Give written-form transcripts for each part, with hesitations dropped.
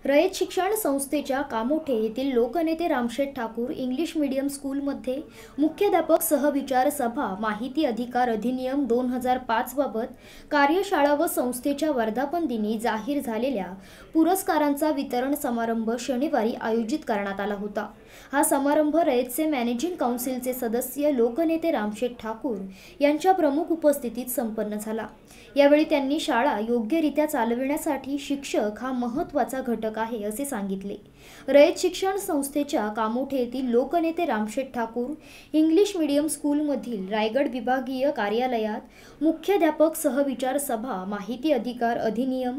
रयत शिक्षण संस्थेच्या कामोठे येथील लोकनेते रामशेठ ठाकूर इंग्लिश मीडियम स्कूलमध्ये मुख्याध्यापक सहविचार सभा माहिती अधिकार अधिनियम 2005 बाबत कार्यशाळा व संस्थेच्या वर्धापन दिनी जाहीर झालेल्या पुरस्कारांचा वितरण समारंभ शनिवारी आयोजित करण्यात आला होता। हा समारंभ रयतचे मॅनेजिंग काउन्सिलचे सदस्य लोकनेते रामशेठ ठाकूर यांच्या प्रमुख उपस्थितीत संपन्न झाला। यावेळी त्यांनी शाळा योग्यरित्या चालविण्यासाठी शिक्षक हा महत्त्वाचा घटक आहे असे सांगितले। रयत शिक्षण संस्थेच्या कामोठे येथील लोकनेते रामशेठ ठाकूर इंग्लिश मीडियम स्कूलमधील रायगड विभागीय कार्यालयात मुख्याध्यापक सहविचार सभा माहिती अधिकार अधिनियम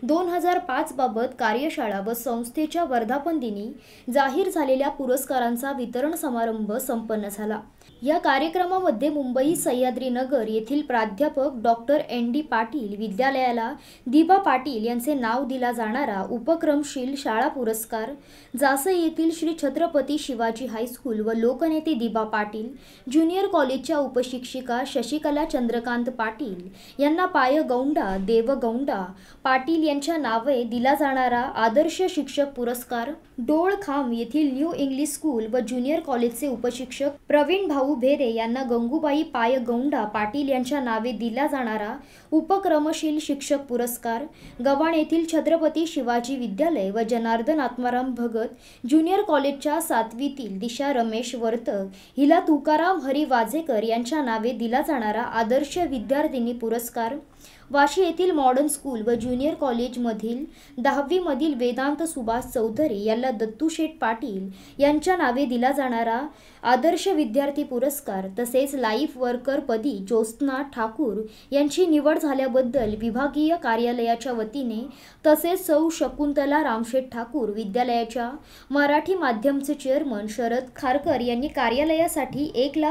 2005 बाबत कार्यशाळा व संस्थेच्या वर्धापन दिनी जाहीर झालेल्या पुरस्कारांचा वितरण समारंभ संपन्न झाला। या कार्यक्रमामध्ये मुंबई सह्याद्रीनगर येथील प्राध्यापक डॉक्टर ND पाटील विद्यालयाला दिबा पाटील यांचे नाव दिला जाणारा उपक्रमशील शाळा पुरस्कार, जासई येथील श्री छत्रपती शिवाजी हायस्कूल व लोकनेते दिबा पाटील ज्युनियर कॉलेजच्या उपशिक्षिका शशिकला चंद्रकांत पाटील यांना पायगौंडा देवगौंडा पाटील यांच्या नावे दिला जाणारा आदर्श शिक्षक पुरस्कार, डोळखाम येथील न्यू इंग्लिश स्कूल व ज्युनियर कॉलेजचे उपशिक्षक प्रवीण भाऊ भेरे यांना गंगूबाई पायगौंडा पाटील यांच्या नावे दिला जाणारा उपक्रमशील शिक्षक पुरस्कार, गव्हाण येथील छत्रपती शिवाजी विद्यालय व जनार्दन आत्माराम भगत ज्युनियर कॉलेजच्या 7वीतील दिशा रमेश वर्तक हिला तुकाराम हरी वाजेकर यांच्या नावे दिला जाणारा आदर्श विद्यार्थिनी पुरस्कार, वाशी येथील मॉडर्न स्कूल व ज्युनियर कॉलेजमधील 10वी मधील वेदांत सुभाष चौधरी याला दत्तूशेठ पाटील यांच्या नावे दिला जाणारा आदर्श विद्यार्थी पुरस्कार, तसेच लाईफ वर्कर पदी ज्योत्स्ना ठाकूर यांची निवड झाल्याबद्दल विभागीय कार्यालयाच्या वतीने तसेच सौ शकुंतला रामशेठ ठाकूर विद्यालयाच्या मराठी माध्यमचे चेअरमन शरद खारकर यांनी कार्यालयासाठी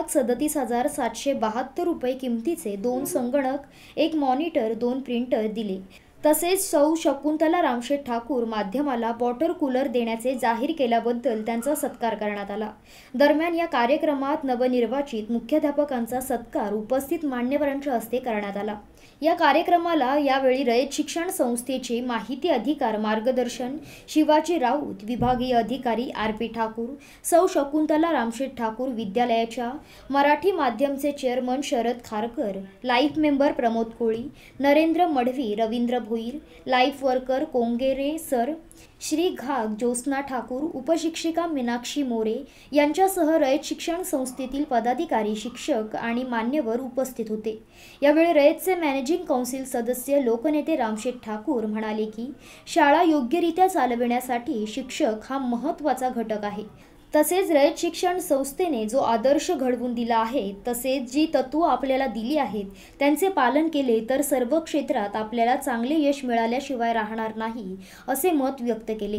1,37,772 रुपये किमतीचे 2 संगणक, 1 मॉनिटर, 2 प्रिंटर दिले। तसेच सौ शकुंतला रामशेठ ठाकूर माध्यमाला वॉटर कूलर देण्याचे जाहीर केल्याबद्दल त्यांचा सत्कार करण्यात आला। दरम्यान या कार्यक्रमात नवनिर्वाचित मुख्याध्यापकांचा सत्कार उपस्थित मान्यवरांच्या हस्ते करण्यात आला। या कार्यक्रमाला यावेळी रयत शिक्षण संस्थेचे माहिती अधिकार मार्गदर्शन शिवाजी राऊत, विभागीय अधिकारी RP ठाकूर, सौ शकुंतला रामशेठ ठाकूर विद्यालयाच्या मराठी माध्यमचे chairman Sharad Kharkar, life member Pramod Koli, Narendra Madhavi, Ravindra Bhoir, life worker Kongere sir, Shri Ghag, Jyotsna Thakur, उपशिक्षिका मीनाक्षी मोरे यांच्यासह रयत शिक्षण संस्थेतील पदाधिकारी, शिक्षक आणि मान्यवर उपस्थित होते। यावेळी रयतचे मॅनेजिंग काउन्सिल सदस्य लोकनेते रामशेठ ठाकूर म्हणाले की शाळा योग्यरित्या चालविण्यासाठी शिक्षक हा महत्त्वाचा घटक आहे। तसेच रयत शिक्षण संस्थेने जो आदर्श घडवून दिला आहे, तसेच जी तत्त्व आपल्याला दिली आहेत त्यांचे पालन केले तर सर्व क्षेत्रात आपल्याला चांगले यश मिळाल्याशिवाय राहणार नाही असे मत व्यक्त केले।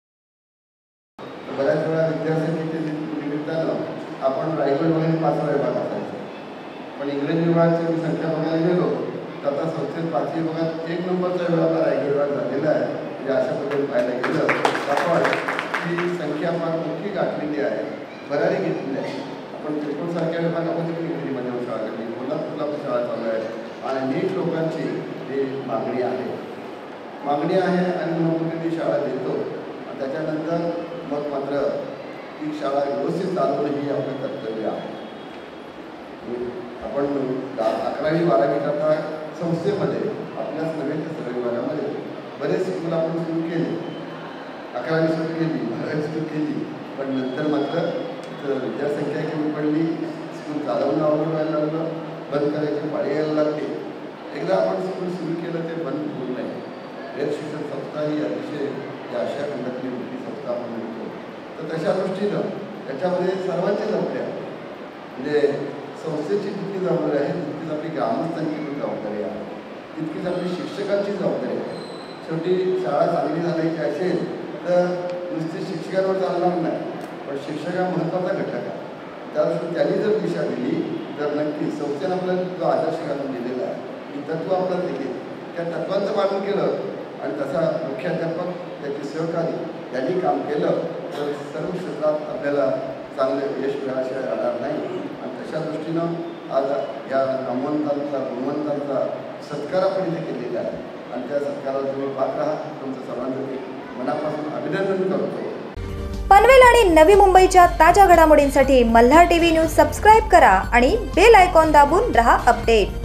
बऱ्याच वेळा विद्यार्थ्यांच्या निमित्तानं आपण रायगडमध्ये 5 विभाग असायचे, पण इंग्रजी विभागाची संख्या बघायला गेलो तर आता संस्थेत 5 विभागात 1 नंबरचा विभाग रायगड विभाग झालेला आहे। म्हणजे अशा पद्धतीने पाहायला गेलं आपण ही संख्या फार मोठी गाठलेली आहे, भरारी घेतलेली आहे। आपण त्रिकोणसारख्या विभागामध्ये पण इंग्रजी माध्यम शाळा केली, कोल्हापूरला पण शाळा चालू आहे आणि अनेक लोकांची ही मागणी आहे आणि म्हणून ती शाळा देतो आणि त्याच्यानंतर मग मात्र ती शाळा व्यवस्थित चालवणं ही आपलं कर्तव्य आहे। आपण 11वी 12वी करता संस्थेमध्ये आपल्याच नव्हे तर सर्व विभागामध्ये बरेच स्कूल आपण सुरू केले, 11वी सुरू केली, 12वी सुरू केली, पण नंतर मात्र विद्यासंख्या कमी पडली, स्कूल चालवणं अवघड व्हायला लागलं, बंद करायची पाळी यायला लागते। एकदा आपण स्कूल सुरू केलं ते बंद होऊ नये। रयत शिक्षण संस्था ही अतिशय आशिया खंडातली मोठी संस्था आपण म्हणतो, तर तशा दृष्टीनं त्याच्यामध्ये सर्वांची जबाबदारी आहे। म्हणजे संस्थेची जितकी जबाबदारी आहे तितकीच आपली ग्रामस्थांची जबाबदारी आहे, तितकीच आपली शिक्षकांची जबाबदारी आहे। शेवटी शाळा चांगली झाली असेल तर नुसती शिक्षकांवर चालणार नाही, पण शिक्षक हा महत्त्वाचा घटक आहे। त्यादृष्टीने त्यांनी जर दिशा दिली तर नक्कीच संस्थेनं आपल्याला जो आदर्श घालून दिलेला आहे, ही तत्त्व आपल्याला दिली, त्या तत्त्वांचं पालन केलं आणि तसा मुख्याध्यापक त्याचे सहकारी यांनी काम केलं तर सर्व क्षेत्रात आपल्याला चांगलं यश मिळाल्याशिवाय राहणार नाही। आणि तशा दृष्टीनं आज या नामवंतांचा गुणवंतांचा सत्कार आपण इथे केलेला आहे आणि त्या सत्काराला तुम्ही पात्र आहात। तुमचं सर्वांचं मनापासून अभिनंदन करतो. पनवेल आणि नवी मुंबईच्या ताज्या घडामोडींसाठी मल्हार टीव्ही न्यूज सबस्क्राईब करा आणि बेल आयकॉन दाबून रहा अपडेट.